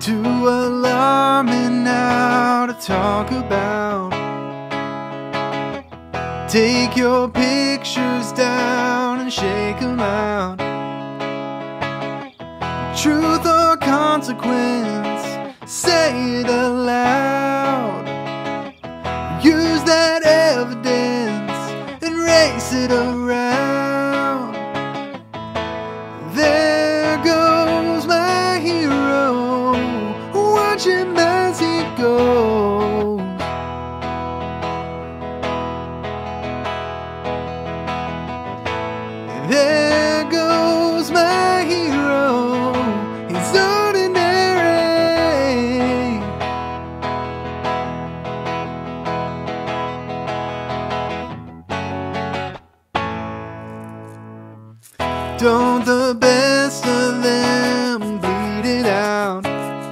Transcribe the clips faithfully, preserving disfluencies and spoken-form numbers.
Too alarming now to talk about. Take your pictures down and shake them out. Truth or consequence, say it aloud. Use that evidence and race it around. There goes my hero, watch him as he goes. There goes my hero, he's ordinary. Don't the best of them bleed it out,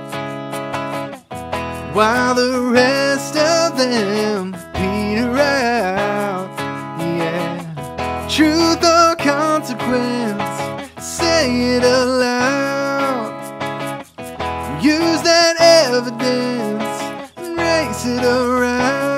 while the rest of them peter out. Yeah. Truth or consequence, say it aloud. Use that evidence and race it around.